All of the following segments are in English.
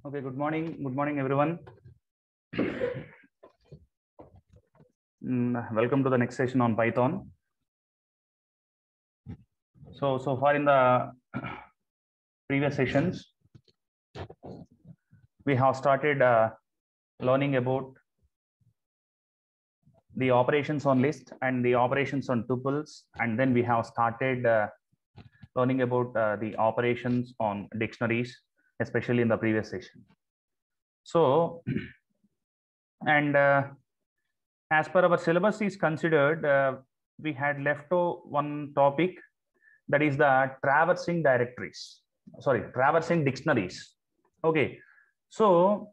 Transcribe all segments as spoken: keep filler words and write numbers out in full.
Okay, good morning. Good morning, everyone. Mm, welcome to the next session on Python. So, so far in the previous sessions, we have started uh, learning about the operations on list and the operations on tuples, and then we have started uh, learning about uh, the operations on dictionaries, especially in the previous session. So, and uh, as per our syllabus is considered, uh, we had left one topic, that is the traversing directories, sorry, traversing dictionaries. Okay, so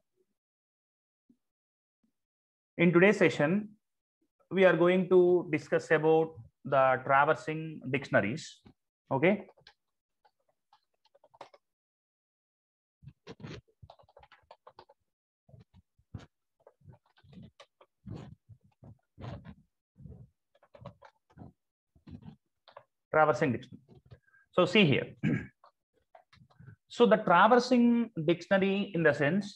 in today's session, we are going to discuss about the traversing dictionaries. Okay. Traversing dictionary. So see here. So the traversing dictionary in the sense,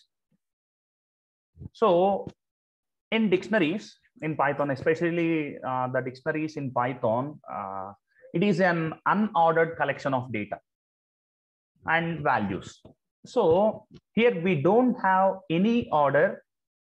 so in dictionaries in Python, especially uh, the dictionaries in Python, uh, it is an unordered collection of data and values. So here we don't have any order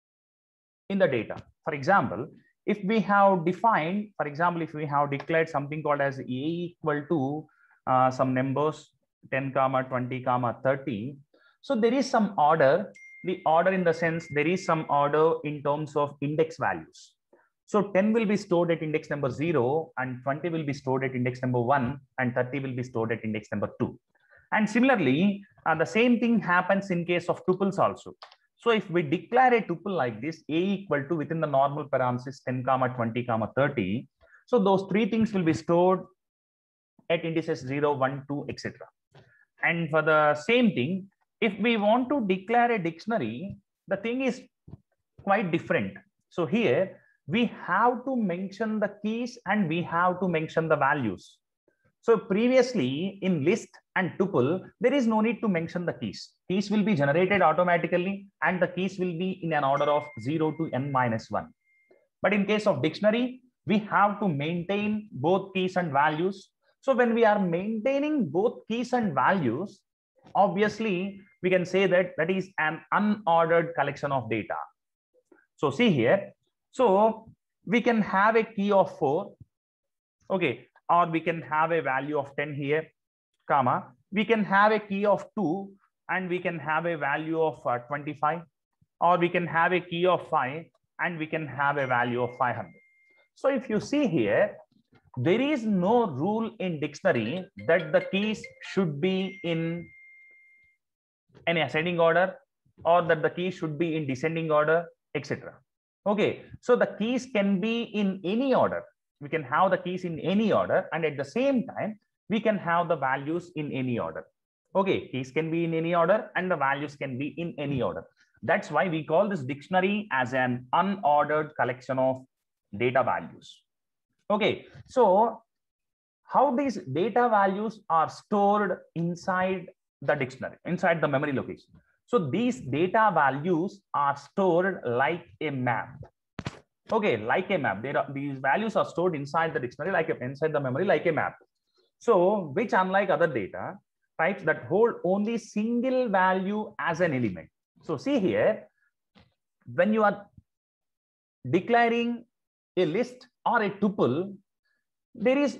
in the data. For example, if we have defined, for example, if we have declared something called as a equal to uh, some numbers ten comma twenty comma thirty, so there is some order. The order in the sense there is some order in terms of index values. So ten will be stored at index number zero, and twenty will be stored at index number one, and thirty will be stored at index number two. And similarly, uh, the same thing happens in case of tuples also. So if we declare a tuple like this, a equal to within the normal parenthesis ten comma twenty comma thirty, so those three things will be stored at indices zero, one, two, et cetera. And for the same thing, if we want to declare a dictionary, the thing is quite different. So here we have to mention the keys and we have to mention the values. So previously in list and tuple, there is no need to mention the keys. Keys will be generated automatically and the keys will be in an order of zero to n minus one. But in case of dictionary, we have to maintain both keys and values. So when we are maintaining both keys and values, obviously we can say that that is an unordered collection of data. So see here, so we can have a key of four, okay, or we can have a value of ten here, comma, we can have a key of two and we can have a value of uh, twenty-five, or we can have a key of five and we can have a value of five hundred. So if you see here, there is no rule in dictionary that the keys should be in any ascending order or that the keys should be in descending order, et cetera. Okay, so the keys can be in any order. We can have the keys in any order, and at the same time, we can have the values in any order. Okay, keys can be in any order and the values can be in any order. That's why we call this dictionary as an unordered collection of data values. Okay, so how these data values are stored inside the dictionary, inside the memory location. So these data values are stored like a map. Okay, like a map. There are, these values are stored inside the dictionary, like a, inside the memory, like a map. So, which unlike other data types that hold only single value as an element. So, see here, when you are declaring a list or a tuple, there is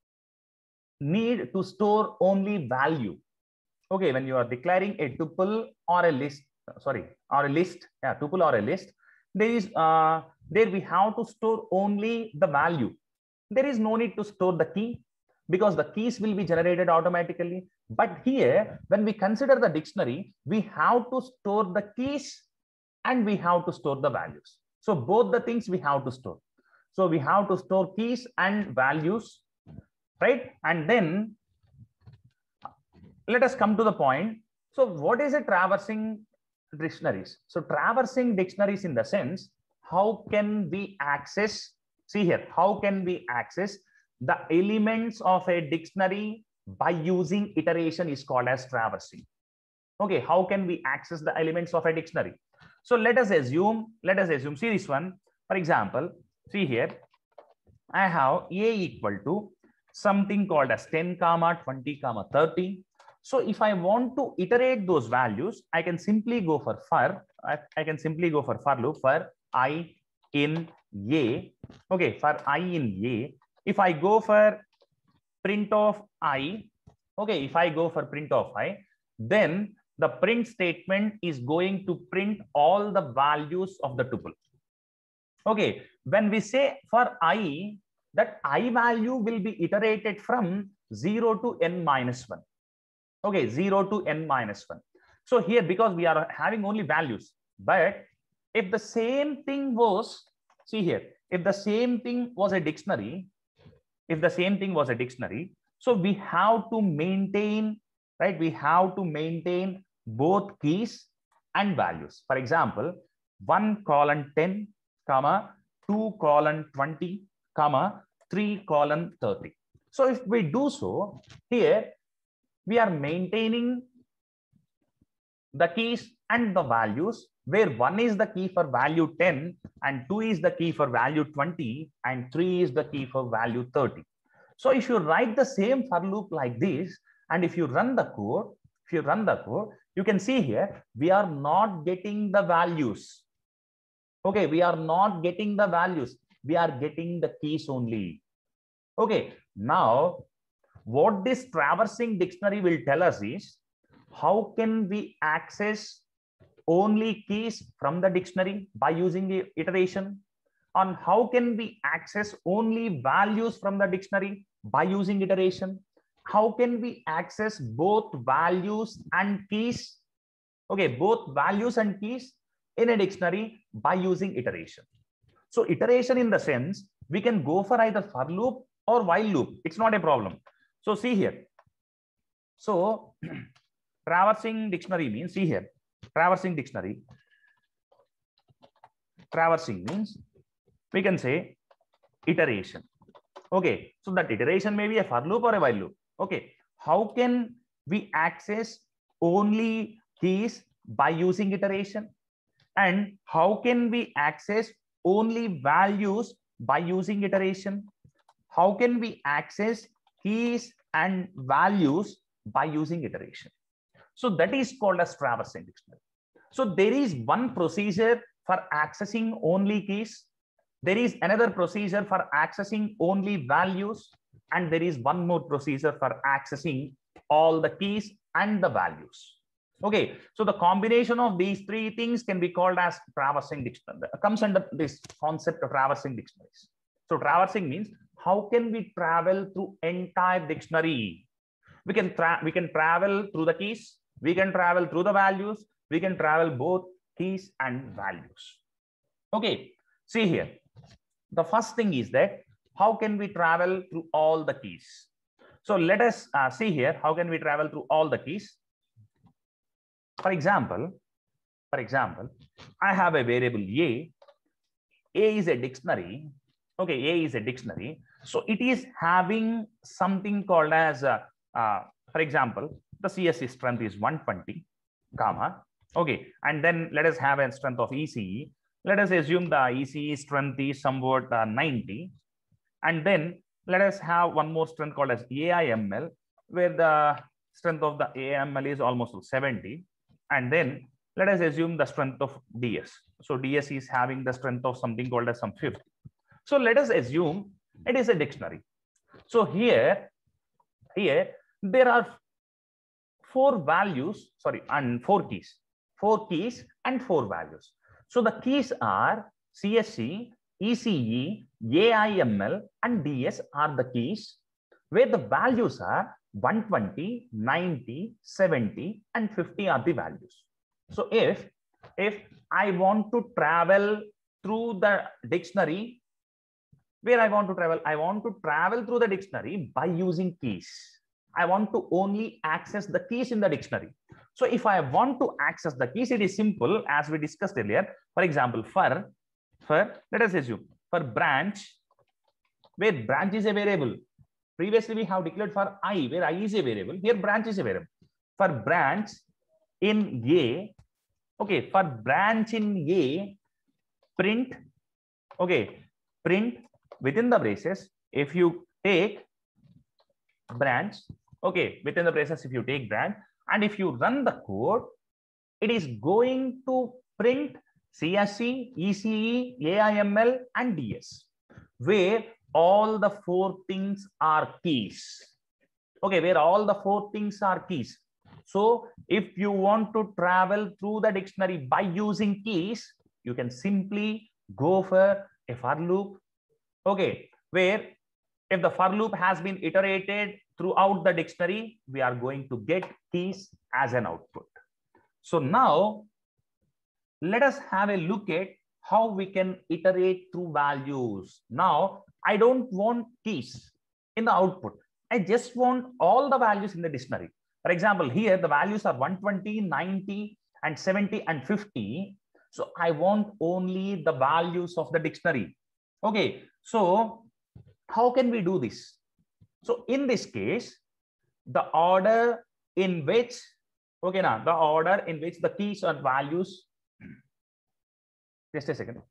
need to store only value. Okay, when you are declaring a tuple or a list, sorry, or a list, yeah, tuple or a list, there is uh, there we have to store only the value. There is no need to store the key because the keys will be generated automatically. But here, when we consider the dictionary, we have to store the keys and we have to store the values. So both the things we have to store. So we have to store keys and values, right? And then let us come to the point. So what is a traversing dictionaries? So traversing dictionaries in the sense, how can we access, see here, how can we access the elements of a dictionary by using iteration is called as traversing. Okay, how can we access the elements of a dictionary? So let us assume, let us assume, see this one. For example, see here, I have A equal to something called as ten comma twenty comma thirty. So if I want to iterate those values, I can simply go for for, I, I can simply go for for loop for I in A. Okay, for I in A. If I go for print of I, okay, if I go for print of I, then the print statement is going to print all the values of the tuple. Okay, when we say for I, that I value will be iterated from zero to n minus one. Okay, zero to n minus one. So here, because we are having only values, but if the same thing was, see here, if the same thing was a dictionary, if the same thing was a dictionary, so we have to maintain, right? We have to maintain both keys and values. For example, one colon ten, comma, two colon twenty, comma, three colon thirty. So if we do so, here we are maintaining the keys and the values, where one is the key for value ten and two is the key for value twenty and three is the key for value thirty. So if you write the same for loop like this, and if you run the code, if you run the code, you can see here, we are not getting the values. Okay, we are not getting the values. We are getting the keys only. Okay, now what this traversing dictionary will tell us is, how can we access only keys from the dictionary by using the iteration? On how can we access only values from the dictionary by using iteration? How can we access both values and keys? Okay, both values and keys in a dictionary by using iteration. So iteration in the sense, we can go for either for loop or while loop. It's not a problem. So see here. So traversing dictionary means, see here, traversing dictionary. Traversing means, we can say iteration. Okay, so that iteration may be a for loop or a while loop. Okay, how can we access only keys by using iteration? And how can we access only values by using iteration? How can we access keys and values by using iteration? So that is called as traversing dictionary. So there is one procedure for accessing only keys. There is another procedure for accessing only values. And there is one more procedure for accessing all the keys and the values. Okay, so the combination of these three things can be called as traversing dictionary. Comes under this concept of traversing dictionaries. So traversing means, how can we travel through entire dictionary? We can tra we can travel through the keys, we can travel through the values, we can travel both keys and values. Okay, see here. The first thing is that, how can we travel through all the keys? So let us uh, see here, how can we travel through all the keys? For example, for example, I have a variable A. A is a dictionary. Okay, A is a dictionary. So it is having something called as, uh, uh, for example, the C S E strength is one twenty, comma. Okay, and then let us have a strength of E C E. Let us assume the E C E strength is somewhat uh, ninety. And then let us have one more strength called as A I M L, where the strength of the A I M L is almost seventy. And then let us assume the strength of D S. So D S is having the strength of something called as some fifty. So let us assume it is a dictionary. So here, here there are four values, sorry, and four keys, four keys and four values. So the keys are C S E, E C E, A I M L, and D S are the keys, where the values are one twenty, ninety, seventy, and fifty are the values. So if, if I want to travel through the dictionary, where I want to travel, I want to travel through the dictionary by using keys. I want to only access the keys in the dictionary. So if I want to access the keys, it is simple, as we discussed earlier. For example, for, for let us assume, for branch, where branch is a variable. Previously, we have declared for I, where I is a variable. Here, branch is a variable. For branch, in A, okay, for branch in A, print, okay, print within the braces, if you take branch, okay, within the braces, if you take branch, and if you run the code, it is going to print C S E, E C E, A I M L, and D S, where all the four things are keys. Okay, where all the four things are keys. So if you want to travel through the dictionary by using keys, you can simply go for a for loop. Okay, where if the for loop has been iterated throughout the dictionary, we are going to get keys as an output. So now let us have a look at how we can iterate through values. Now, I don't want keys in the output. I just want all the values in the dictionary. For example, here the values are one twenty, ninety, and seventy, and fifty. So I want only the values of the dictionary. Okay, so how can we do this? So in this case, the order in which, okay, now the order in which the keys or values, just a second.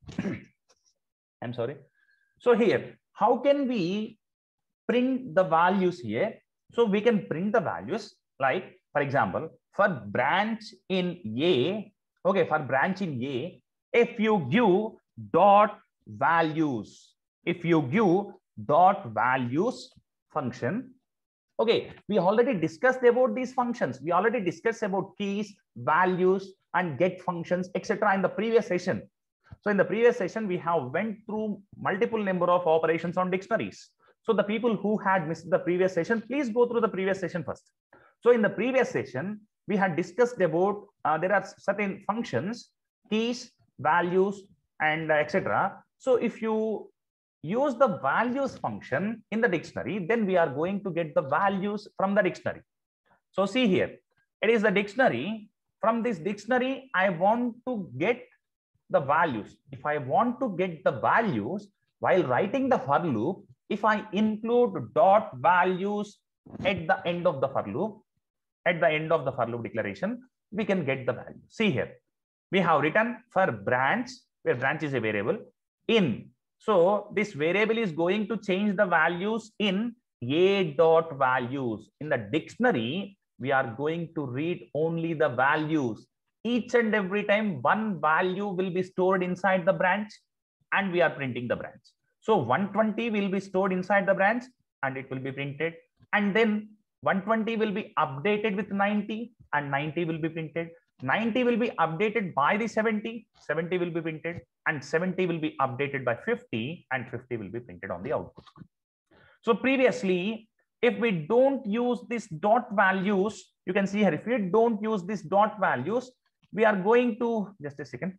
I'm sorry. So here, how can we print the values here? So we can print the values like, for example, for branch in A, okay, for branch in A, if you give dot values, if you give dot values function, okay, we already discussed about these functions. We already discussed about keys, values, and get functions, et cetera in the previous session. So in the previous session, we have went through multiple number of operations on dictionaries. So the people who had missed the previous session, please go through the previous session first. So in the previous session, we had discussed about uh, there are certain functions, keys, values, and uh, et cetera. So if you use the values function in the dictionary, then we are going to get the values from the dictionary. So see here, it is the dictionary. From this dictionary, I want to get the values. If I want to get the values while writing the for loop, if I include dot values at the end of the for loop, at the end of the for loop declaration, we can get the value. See here, we have written for branch, where branch is a variable, in. So this variable is going to change the values in A dot values. In the dictionary, we are going to read only the values. Each and every time one value will be stored inside the branch, and we are printing the branch. So one twenty will be stored inside the branch and it will be printed. And then one twenty will be updated with ninety and ninety will be printed. ninety will be updated by the seventy, seventy will be printed, and seventy will be updated by fifty, and fifty will be printed on the output screen. So previously, if we don't use this dot values, you can see here, if we don't use this dot values, we are going to, just a second.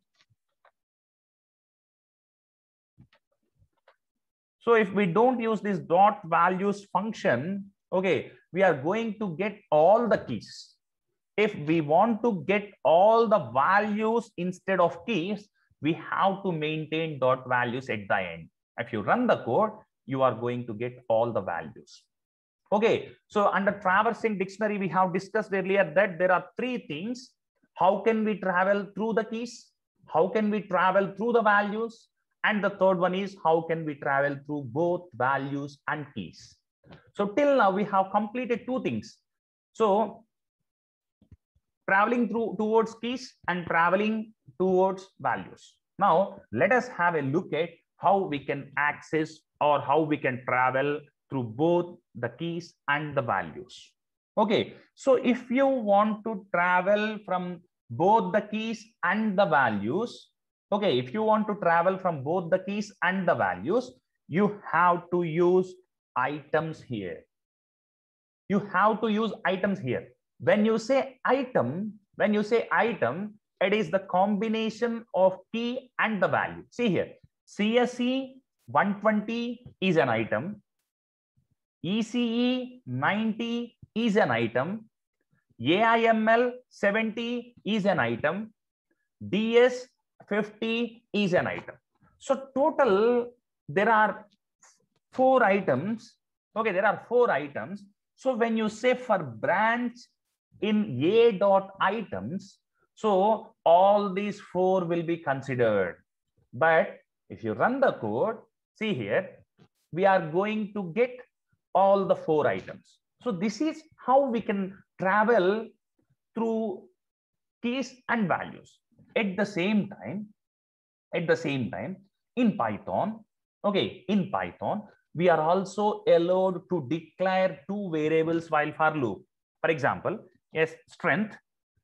So if we don't use this dot values function, okay, we are going to get all the keys. If we want to get all the values instead of keys, we have to maintain dot values at the end. If you run the code, you are going to get all the values. Okay, so under traversing dictionary, we have discussed earlier that there are three things. How can we travel through the keys? How can we travel through the values? And the third one is, how can we travel through both values and keys? So till now, we have completed two things. So traveling through towards keys and traveling towards values. Now, let us have a look at how we can access or how we can travel through both the keys and the values. Okay, so if you want to travel from both the keys and the values, okay, if you want to travel from both the keys and the values, you have to use items here. You have to use items here. When you say item, when you say item, it is the combination of key and the value. See here, C S E one twenty is an item. E C E ninety is an item. A I M L seventy is an item. D S fifty is an item. So total, there are four items. Okay, there are four items. So when you say for branch in A dot items, so all these four will be considered. But if you run the code, see here, we are going to get all the four items. So this is how we can travel through keys and values. At the same time, at the same time, in Python, okay, in Python, we are also allowed to declare two variables while for loop. For example, yes, strength.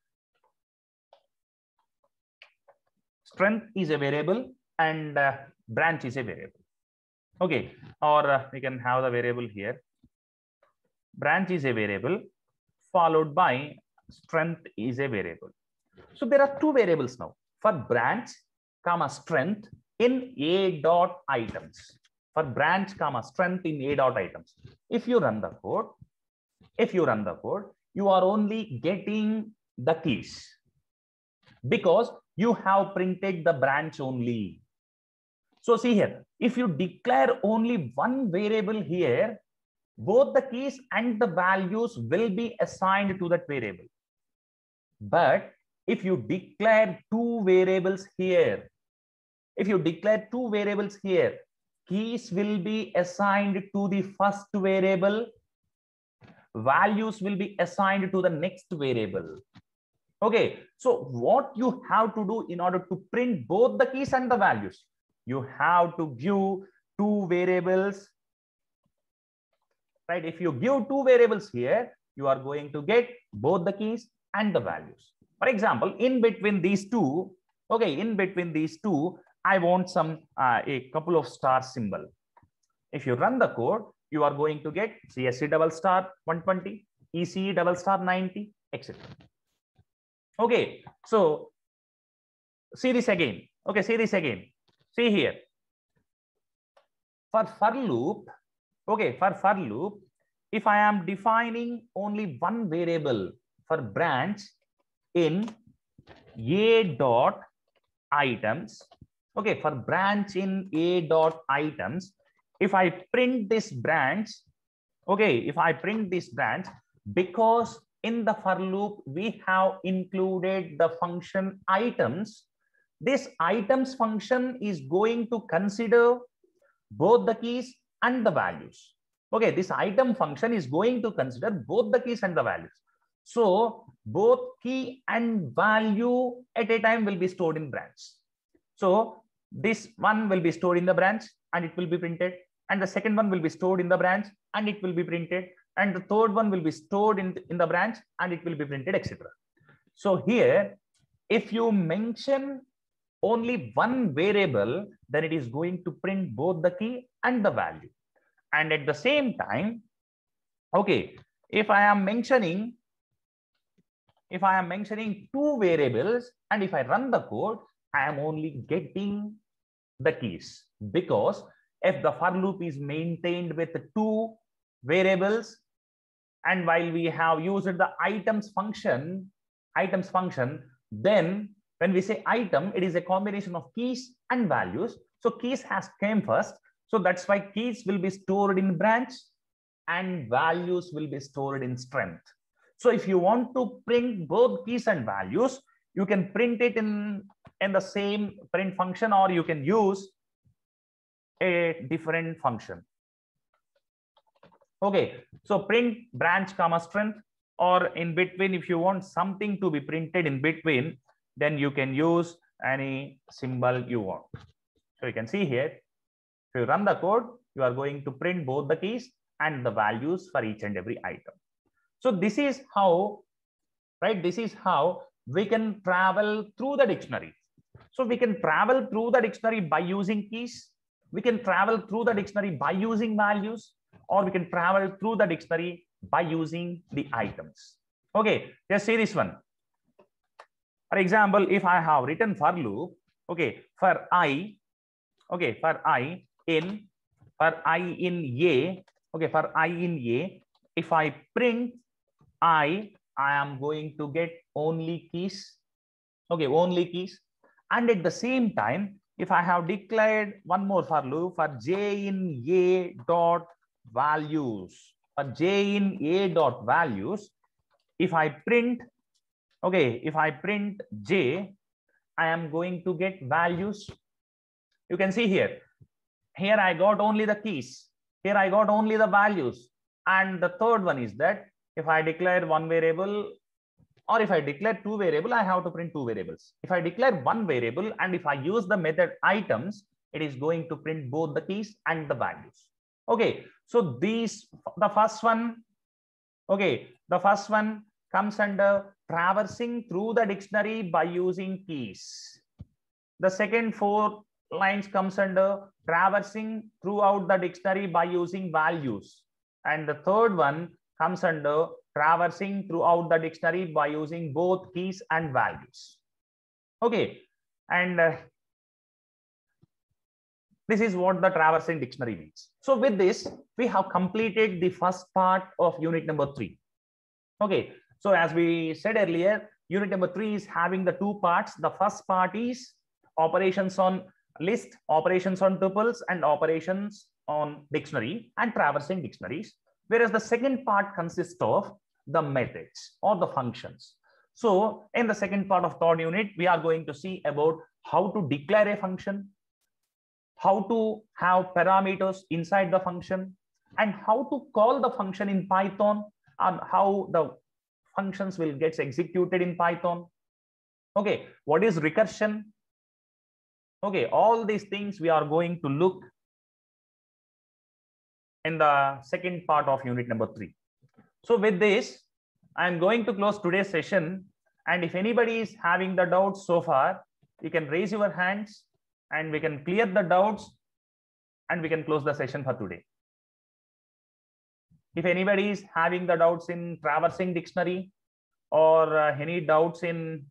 Strength is a variable and uh, branch is a variable. Okay, or uh, we can have the variable here. Branch is a variable followed by strength is a variable. So there are two variables now for branch comma strength in A dot items. For branch comma strength in A dot items. If you run the code, if you run the code, you are only getting the keys because you have printed the branch only. So see here, if you declare only one variable here, both the keys and the values will be assigned to that variable. But if you declare two variables here, if you declare two variables here, keys will be assigned to the first variable, values will be assigned to the next variable. Okay, so what you have to do in order to print both the keys and the values, you have to give two variables, right? If you give two variables here, you are going to get both the keys and the values. For example, in between these two, okay, in between these two, I want some uh, a couple of star symbol. If you run the code, you are going to get C S C double star one twenty, E C E double star ninety, et cetera. Okay, so see this again. Okay, see this again. See here. For for loop, okay, for for loop, if I am defining only one variable for branch in A dot items, okay, for branch in A dot items, if I print this branch, okay, if I print this branch, because in the for loop, we have included the function items, this items function is going to consider both the keys and the values. Okay, this item function is going to consider both the keys and the values. So both key and value at a time will be stored in branch. So this one will be stored in the branch and it will be printed. And the second one will be stored in the branch and it will be printed. And the third one will be stored in, in the branch and it will be printed, et cetera. So here, if you mention only one variable, then it is going to print both the key and the value. And at the same time, okay, if I am mentioning, if I am mentioning two variables and if I run the code, I am only getting the keys, because if the for loop is maintained with two variables, and while we have used the items function, items function, then when we say item, it is a combination of keys and values. So keys has came first. So that's why keys will be stored in branch and values will be stored in strength. So if you want to print both keys and values, you can print it in, in the same print function, or you can use a different function. Okay, so print branch comma strength, or in between, if you want something to be printed in between, then you can use any symbol you want. So you can see here, if you run the code, you are going to print both the keys and the values for each and every item. So this is how, right? This is how we can travel through the dictionary. So we can travel through the dictionary by using keys. We can travel through the dictionary by using values, or we can travel through the dictionary by using the items. Okay, just see this one. For example, if I have written for loop, okay, for I, okay, for I in, for I in A, okay, for I in A, if I print I, I am going to get only keys, okay, only keys. And at the same time, if I have declared one more for loop for J in A dot values, for J in A dot values, if I print, okay, if I print J, I am going to get values. You can see here, here I got only the keys. Here I got only the values. And the third one is that if I declare one variable, or if I declare two variable, I have to print two variables. If I declare one variable and if I use the method items, it is going to print both the keys and the values. Okay, so these, the first one, okay, the first one comes under traversing through the dictionary by using keys. The second four lines comes under traversing throughout the dictionary by using values. And the third one comes under traversing throughout the dictionary by using both keys and values. Okay, and uh, this is what the traversing dictionary means. So with this, we have completed the first part of unit number three. Okay, so as we said earlier, unit number three is having the two parts. The first part is operations on list, operations on tuples, and operations on dictionary and traversing dictionaries. Whereas the second part consists of the methods or the functions. So in the second part of third unit, we are going to see about how to declare a function, how to have parameters inside the function, and how to call the function in Python, and how the functions will get executed in Python. Okay, what is recursion? Okay, all these things we are going to look in the second part of unit number three. So with this, I'm going to close today's session. And if anybody is having the doubts so far, you can raise your hands and we can clear the doubts and we can close the session for today. If anybody is having the doubts in traversing dictionary or uh, any doubts in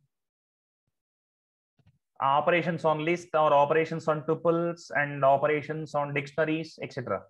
operations on list or operations on tuples and operations on dictionaries, et cetera.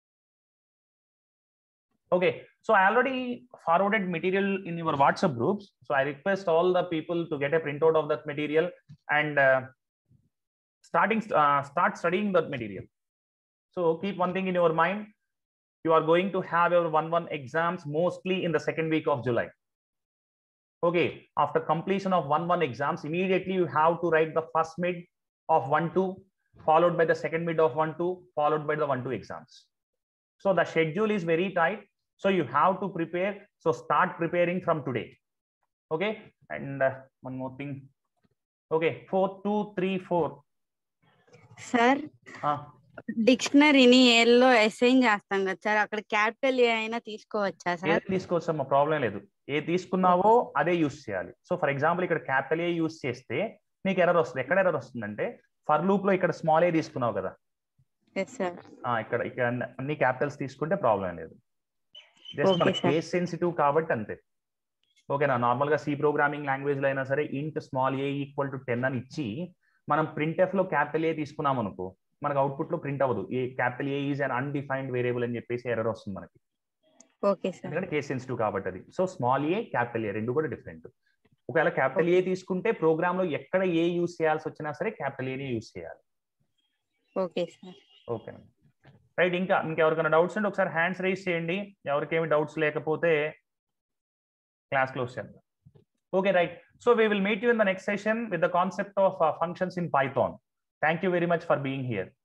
Okay, so I already forwarded material in your WhatsApp groups. So I request all the people to get a printout of that material and uh, starting uh, start studying that material. So keep one thing in your mind. You are going to have your one one exams mostly in the second week of July. Okay, after completion of one one exams, immediately you have to write the first mid of one two, followed by the second mid of one two, followed by the one two exams. So the schedule is very tight. So you have to prepare. So start preparing from today. Okay, and uh, one more thing. Okay, four, two, three, four. Sir. Uh, డిక్షనరీని ఏల్లో assign చేస్తాం కదా sir, అక్కడ capital ఏ అయినా తీసుకోవచ్చా sir? తీసుకోవచ్చమ్మా, problem లేదు. ఏ తీసుకున్నావో అదే use చేయాలి. సో ఫర్ ఎగ్జాంపుల్ ఇక్కడ క్యాపిటల్ ఏ యూస్ చేస్తే నీకు ఎర్రర్ వస్తుంది. ఎక్కడ ఎర్రర్ వస్తుందంటే ఫర్ లూప్ లో ఇక్కడ స్మాల్ ఏ తీసుకున్నావు కదా, ఇక్కడ ఇక్కడ అన్ని క్యాపిటల్స్ తీసుకుంటే ప్రాబ్లం లేదు. జస్ట్ మన కేస్ సెన్సిటివ్ కాబట్టి అంతే. ఓకేనా, నార్మల్ గా సి ప్రోగ్రామింగ్ లాంగ్వేజ్ లో అయినా సరే int small A equal to ten అని ఇచ్చి మనం ప్రింట్ ఎఫ్ లో క్యాపిటల్ ఏ తీసుకున్నాం అనుకో, మనకు అవుట్పుట్ లో ప్రింట్ అవ్వదు. A capital A is un undefined variable అని చెప్పేసి ఎర్రర్ వస్తుంది మనకి. ఎందుకంటే కేస్ సెన్సిటివ్ కాబట్టి అది. So small A capital A రెండు కూడా డిఫరెంట్. ఒకవేళ క్యాపిటల్ ఏ తీసుకుంటే ప్రోగ్రామ్ లో ఎక్కడ ఏ యూస్ చేయాల్సి వచ్చినా సరే క్యాపిటల్ ఏనే యూస్ చేయాలి. Okay sir. Okay right. ఇంకా ఇంకెవరికైనా డౌట్స్ ఉంటే ఒకసారి హ్యాండ్స్ రైజ్ చేయండి. ఎవరికేమి డౌట్స్ లేకపోతే క్లాస్ క్లోజ్ చేద్దాం. Okay right. So we will meet you in the next session with the concept of uh, functions in Python. Thank you very much for being here.